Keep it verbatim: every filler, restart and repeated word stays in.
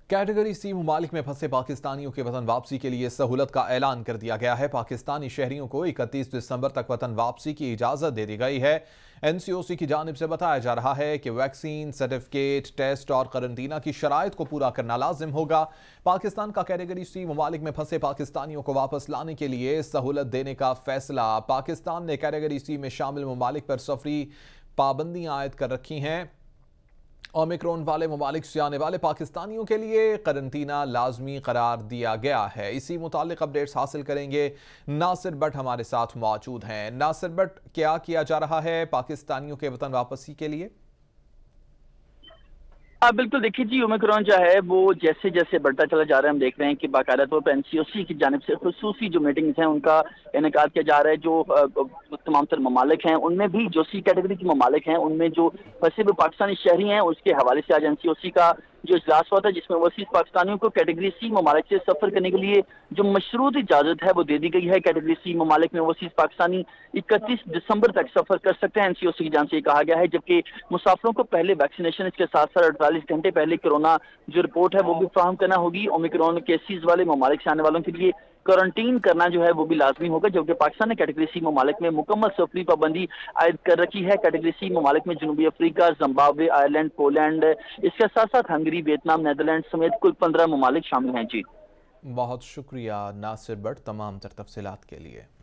Category C ममालिक में फंसे पाकिस्तानियों के वतन वापसी के लिए सहूलत का ऐलान कर दिया गया है। पाकिस्तानी शहरियों को इकतीस दिसंबर तक वतन वापसी की इजाज़त दे दी गई है। एन सी ओ सी की जानिब से बताया जा रहा है कि वैक्सीन, सर्टिफिकेट, टेस्ट और करंटीना की शराइत को पूरा करना लाजिम होगा। पाकिस्तान का कैटेगरी सी ममालिक में फंसे पाकिस्तानियों को वापस लाने के लिए सहूलत देने का फैसला। पाकिस्तान ने कैटेगरी सी में शामिल ममालिक पर सफरी पाबंदियां आयद कर रखी हैं। ओमिक्रॉन वाले ममालिक से आने वाले पाकिस्तानियों के लिए करंटीना लाजमी करार दिया गया है। इसी मुतालिक अपडेट्स हासिल करेंगे। नासिर भट्ट हमारे साथ मौजूद हैं। नासिर भट्ट, क्या किया जा रहा है पाकिस्तानियों के वतन वापसी के लिए? हाँ बिल्कुल, देखिए जी, ओमिक्रॉन जो है वो जैसे जैसे बढ़ता चला जा रहा है, हम देख रहे हैं कि बाकायदा तौर पर एन सी ओ सी की जानिब से खुसूसी जो मीटिंग्स हैं उनका इनेकाद किया जा रहा है। जो तमाम तर ममालिक हैं उनमें भी जो सी कैटेगरी के ममालिक हैं उनमें जो फंसे हुए पाकिस्तानी शहरी हैं उसके हवाले से आज एन सी ओ सी का जो इजलास हुआ था, जिसमें ओवरसीज पाकिस्तानियों को कैटेगरी सी ममालिक से सफर करने के लिए जो मशरूत इजाजत है वो दे दी गई है। कैटेगरी सी ममालिक में ओवरसीज पाकिस्तानी इकतीस दिसंबर तक सफर कर सकते हैं। एन सी ओ सी की जान से कहा गया है, जबकि मुसाफिरों को पहले वैक्सीनेशन, इसके साथ साथ अड़तालीस घंटे पहले कोरोना जो रिपोर्ट है वो भी फराहम करना होगी। ओमिक्रॉन केसेज वाले ममालिक से आने वालों के लिए क्वारंटीन करना जो है वो भी लाजमी होगा, जबकि पाकिस्तान ने कैटेगरी सी ममालिक में मुकम्मल सफरी पाबंदी आयद कर रखी है। कैटेगरी सी ममालिक में जनूबी अफ्रीका, जिम्बाब्वे, आयरलैंड, पोलैंड, इसके साथ साथ हंगरी, वियतनाम, नेदरलैंड समेत कुल पंद्रह ममालिक शामिल हैं। जी बहुत शुक्रिया नासिर भट्ट तमाम तर तफसीलात के लिए।